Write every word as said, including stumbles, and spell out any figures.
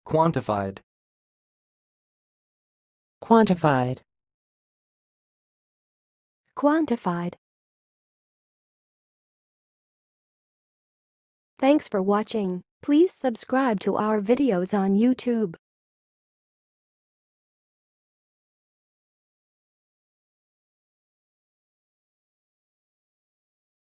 quantified, quantified, quantified. Thanks for watching. Please subscribe to our videos on YouTube.